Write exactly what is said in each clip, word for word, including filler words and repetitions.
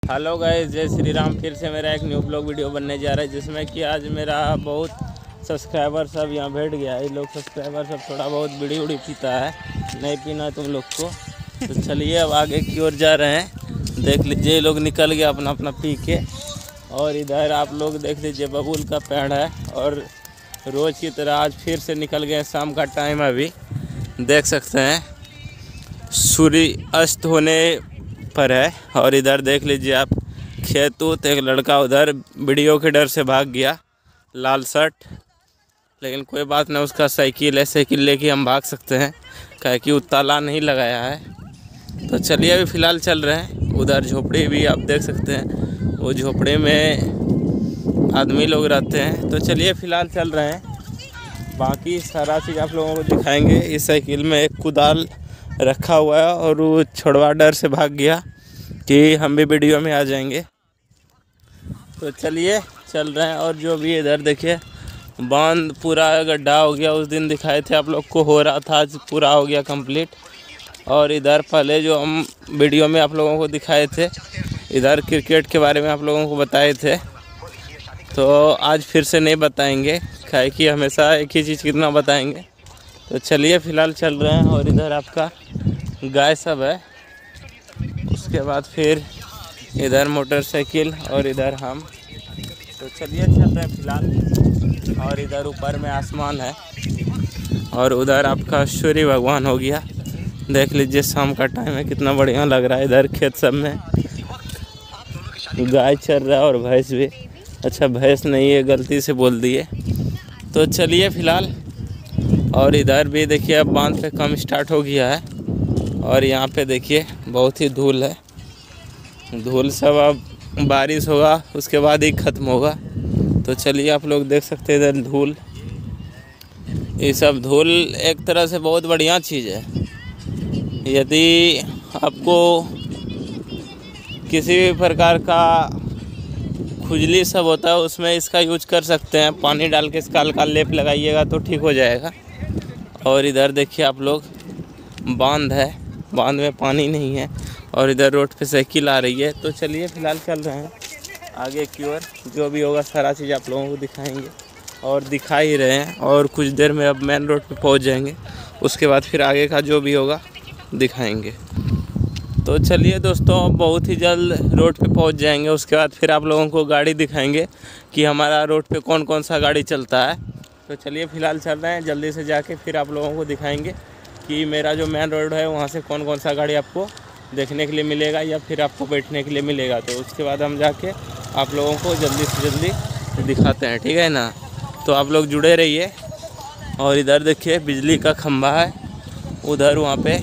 Hello guys, जय श्री राम। फिर से मेरा एक न्यू ब्लॉग वीडियो बनने जा रहा है जिसमें कि आज मेरा बहुत सब्सक्राइबर सब यहाँ बैठ गया है। ये लोग सब्सक्राइबर सब थोड़ा बहुत बीड़ी उड़ी पीता है, नहीं पीना है तुम लोग को। तो चलिए अब आगे की ओर जा रहे हैं। देख लीजिए ये लोग निकल गया अपना अपना पी के। और इधर आप लोग देख लीजिए बबूल का पेड़ है। और रोज़ की तरह आज फिर से निकल गए। शाम का टाइम है, अभी देख सकते हैं सूर्य अस्त होने पर है। और इधर देख लीजिए आप खेत उत। एक लड़का उधर वीडियो के डर से भाग गया, लाल शर्ट। लेकिन कोई बात नहीं, उसका साइकिल है, साइकिल लेके हम भाग सकते हैं, क्या कि वो ताला नहीं लगाया है। तो चलिए अभी फ़िलहाल चल रहे हैं। उधर झोपड़ी भी आप देख सकते हैं, वो झोपड़े में आदमी लोग रहते हैं। तो चलिए फ़िलहाल चल रहे हैं, बाकी सारा चीज़ आप लोगों को दिखाएंगे। इस साइकिल में एक कुदाल रखा हुआ है और वो छोड़वा डर से भाग गया कि हम भी वीडियो में आ जाएंगे। तो चलिए चल रहे हैं। और जो भी इधर देखिए बांध पूरा गड्ढा हो गया। उस दिन दिखाए थे आप लोग को, हो रहा था, आज पूरा हो गया कंप्लीट। और इधर पहले जो हम वीडियो में आप लोगों को दिखाए थे, इधर क्रिकेट के बारे में आप लोगों को बताए थे, तो आज फिर से नहीं बताएंगे, क्या कि हमेशा एक ही चीज़ कितना बताएंगे। तो चलिए फ़िलहाल चल रहे हैं। और इधर आपका गाय सब है, उसके बाद फिर इधर मोटरसाइकिल और इधर हम। तो चलिए चल रहे हैं फ़िलहाल। और इधर ऊपर में आसमान है और उधर आपका सूर्य भगवान हो गया। देख लीजिए शाम का टाइम है, कितना बढ़िया लग रहा है। इधर खेत सब में गाय चल रहा है और भैंस भी। अच्छा भैंस नहीं है, गलती से बोल दिए। तो चलिए फ़िलहाल। और इधर भी देखिए अब बांध पे कम स्टार्ट हो गया है। और यहाँ पे देखिए बहुत ही धूल है। धूल सब अब बारिश होगा उसके बाद ही ख़त्म होगा। तो चलिए आप लोग देख सकते हैं इधर धूल। ये सब धूल एक तरह से बहुत बढ़िया चीज़ है। यदि आपको किसी भी प्रकार का खुजली सब होता है, उसमें इसका यूज कर सकते हैं। पानी डाल के इसका हल्का लेप लगाइएगा तो ठीक हो जाएगा। और इधर देखिए आप लोग बांध है, बांध में पानी नहीं है। और इधर रोड पे साइकिल आ रही है। तो चलिए फ़िलहाल चल रहे हैं आगे की ओर। जो भी होगा सारा चीज़ आप लोगों को दिखाएंगे और दिखा ही रहे हैं। और कुछ देर में अब मेन रोड पे पहुंच जाएंगे, उसके बाद फिर आगे का जो भी होगा दिखाएंगे। तो चलिए दोस्तों, बहुत ही जल्द रोड पे पहुंच जाएंगे। उसके बाद फिर आप लोगों को गाड़ी दिखाएंगे कि हमारा रोड पे कौन कौन सा गाड़ी चलता है। तो चलिए फ़िलहाल चल रहे हैं, जल्दी से जाके फिर आप लोगों को दिखाएंगे कि मेरा जो मेन रोड है वहाँ से कौन कौन सा गाड़ी आपको देखने के लिए मिलेगा या फिर आपको बैठने के लिए मिलेगा। तो उसके बाद हम जाके आप लोगों को जल्दी से जल्दी दिखाते हैं, ठीक है ना। तो आप लोग जुड़े रहिए। और इधर देखिए बिजली का खंभा है, उधर वहाँ पे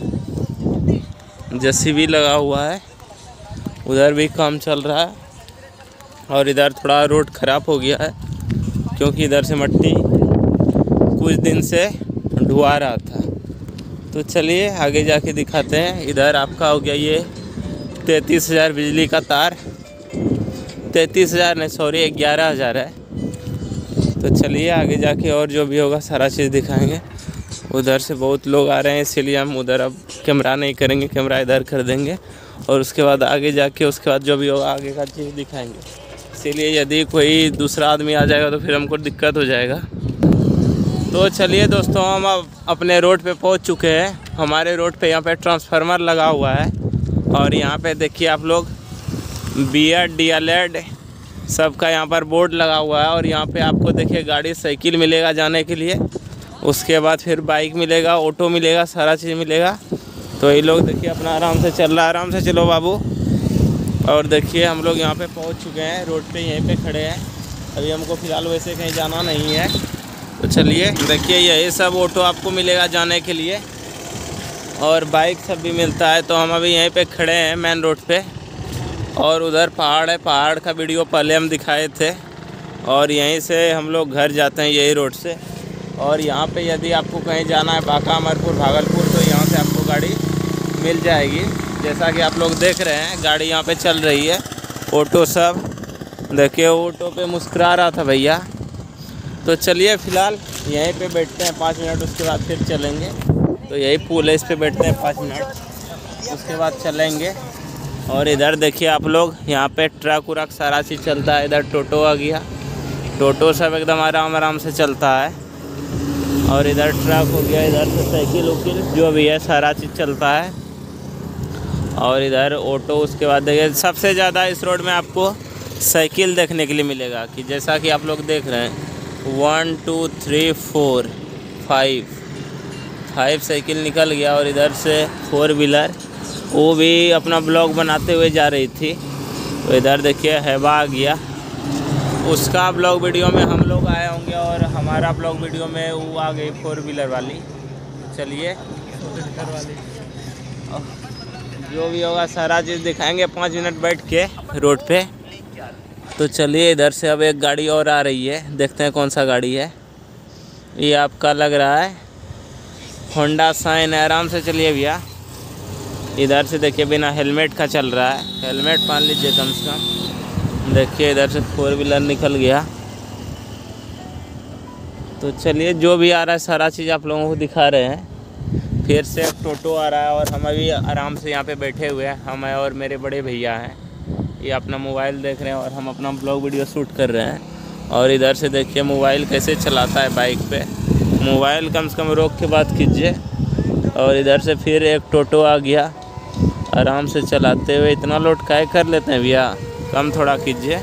जेसीबी लगा हुआ है, उधर भी काम चल रहा है। और इधर थोड़ा रोड ख़राब हो गया है क्योंकि इधर से मिट्टी कुछ दिन से ढुआ रहा था। तो चलिए आगे जाके दिखाते हैं। इधर आपका हो गया ये तैंतीस हज़ार बिजली का तार। तैंतीस हज़ार नहीं, सॉरी ग्यारह हज़ार है। तो चलिए आगे जाके और जो भी होगा सारा चीज़ दिखाएंगे। उधर से बहुत लोग आ रहे हैं, इसीलिए हम उधर अब कैमरा नहीं करेंगे, कैमरा इधर कर देंगे। और उसके बाद आगे जाके उसके बाद जो भी होगा आगे का चीज़ दिखाएंगे। इसीलिए यदि कोई दूसरा आदमी आ जाएगा तो फिर हमको दिक्कत हो जाएगा। तो चलिए दोस्तों, हम अब अपने रोड पे पहुंच चुके हैं। हमारे रोड पे यहाँ पे ट्रांसफार्मर लगा हुआ है। और यहाँ पे देखिए आप लोग B Ed D El Ed सबका यहाँ पर बोर्ड लगा हुआ है। और यहाँ पे आपको देखिए गाड़ी साइकिल मिलेगा जाने के लिए, उसके बाद फिर बाइक मिलेगा, ऑटो मिलेगा, सारा चीज़ मिलेगा। तो ये लोग देखिए अपना आराम से चल रहा है। आराम से चलो बाबू। और देखिए हम लोग यहाँ पे पहुँच चुके हैं, रोड पे यहीं पे खड़े हैं। अभी हमको फ़िलहाल वैसे कहीं जाना नहीं है। तो चलिए देखिए यही सब ऑटो आपको मिलेगा जाने के लिए, और बाइक सब भी मिलता है। तो हम अभी यहीं पे खड़े हैं मेन रोड पे। और उधर पहाड़ है, पहाड़ का वीडियो पहले हम दिखाए थे। और यहीं से हम लोग घर जाते हैं, यही रोड से। और यहाँ पे यदि आपको कहीं जाना है बांका, अमरपुर, भागलपुर, तो यहाँ से आपको गाड़ी मिल जाएगी। जैसा कि आप लोग देख रहे हैं गाड़ी यहाँ पे चल रही है, ऑटो सब। देखिए ऑटो पे मुस्कुरा रहा था भैया। तो चलिए फ़िलहाल यहीं पे बैठते हैं पाँच मिनट, उसके बाद फिर चलेंगे। तो यही पुल है, इस पे बैठते हैं पाँच मिनट, उसके बाद चलेंगे। और इधर देखिए आप लोग, यहाँ पे ट्रक उरक सारा चीज़ चलता है। इधर टोटो आ गया, टोटो सब एकदम आराम आराम से चलता है। और इधर ट्रक हो गया, इधर से साइकिल उकिल जो भी है सारा चीज़ चलता है। और इधर ऑटो, उसके बाद देखिए सबसे ज़्यादा इस रोड में आपको साइकिल देखने के लिए मिलेगा, कि जैसा कि आप लोग देख रहे हैं one two three four five five cycle निकल गया। और इधर से फोर व्हीलर, वो भी अपना ब्लॉग बनाते हुए जा रही थी। तो इधर देखिए हैबा आ गया, उसका ब्लॉग वीडियो में हम लोग आए होंगे और हमारा ब्लॉग वीडियो में वो आ गई फोर व्हीलर वाली। चलिए वाली जो भी होगा सारा चीज़ दिखाएंगे पाँच मिनट बैठ के रोड पे। तो चलिए इधर से अब एक गाड़ी और आ रही है, देखते हैं कौन सा गाड़ी है। ये आपका लग रहा है होंडा शाइन है। आराम से चलिए भैया। इधर से देखिए बिना हेलमेट का चल रहा है, हेलमेट पहन लीजिए कम से कम। देखिए इधर से फोर व्हीलर निकल गया। तो चलिए जो भी आ रहा है सारा चीज़ आप लोगों को दिखा रहे हैं। फिर से एक टोटो आ रहा है और हम अभी आराम से यहाँ पे बैठे हुए हैं। हम और मेरे बड़े भैया हैं, ये अपना मोबाइल देख रहे हैं और हम अपना ब्लॉग वीडियो शूट कर रहे हैं। और इधर से देखिए मोबाइल कैसे चलाता है बाइक पे, मोबाइल कम से कम रोक के बात कीजिए। और इधर से फिर एक टोटो आ गया, आराम से चलाते हुए। इतना लोड काहे कर लेते हैं भैया, कम थोड़ा कीजिए।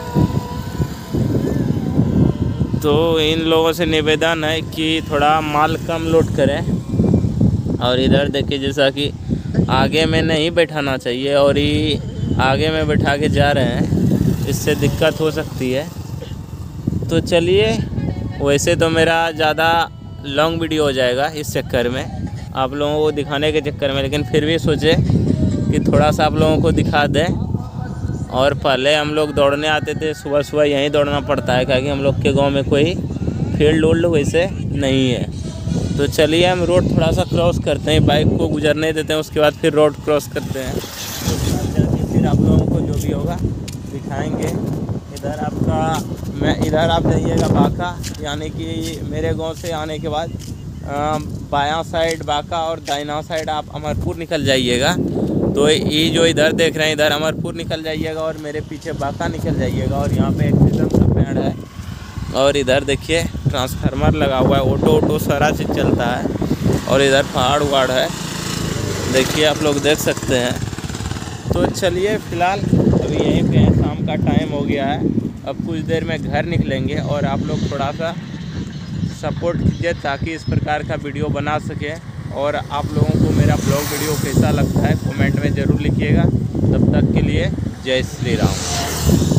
तो इन लोगों से निवेदन है कि थोड़ा माल कम लोड करें। और इधर देखिए जैसा कि आगे में नहीं बैठाना चाहिए और ये आगे में बैठा के जा रहे हैं, इससे दिक्कत हो सकती है। तो चलिए, वैसे तो मेरा ज़्यादा लॉन्ग वीडियो हो जाएगा इस चक्कर में, आप लोगों को दिखाने के चक्कर में, लेकिन फिर भी सोचे कि थोड़ा सा आप लोगों को दिखा दें। और पहले हम लोग दौड़ने आते थे, सुबह सुबह यहीं दौड़ना पड़ता है, क्योंकि हम लोग के गांव में कोई फील्ड उल्ड वैसे नहीं है। तो चलिए हम रोड थोड़ा सा क्रॉस करते हैं, बाइक को गुजरने देते हैं, उसके बाद फिर रोड क्रॉस करते हैं। तो फिर आप लोगों को जो भी होगा दिखाएंगे। इधर आपका मैं इधर आप जाइएगा बाका, यानी कि मेरे गांव से आने के बाद बायां साइड बाका और दाहिना साइड आप अमरपुर निकल जाइएगा। तो ये जो इधर देख रहे हैं, इधर अमरपुर निकल जाइएगा और मेरे पीछे बाका निकल जाइएगा। और यहाँ पे एक सीजन का पेड़ है और इधर देखिए ट्रांसफार्मर लगा हुआ है, ऑटो ऑटो सारा चीज़ चलता है। और इधर पहाड़ उहाड़ है, देखिए आप लोग देख सकते हैं। तो चलिए फ़िलहाल अभी यहीं पे हैं, शाम का टाइम हो गया है। अब कुछ देर में घर निकलेंगे और आप लोग थोड़ा सा सपोर्ट कीजिए ताकि इस प्रकार का वीडियो बना सकें। और आप लोगों को मेरा ब्लॉग वीडियो कैसा लगता है कमेंट में ज़रूर लिखिएगा। तब तक के लिए जय श्री राम।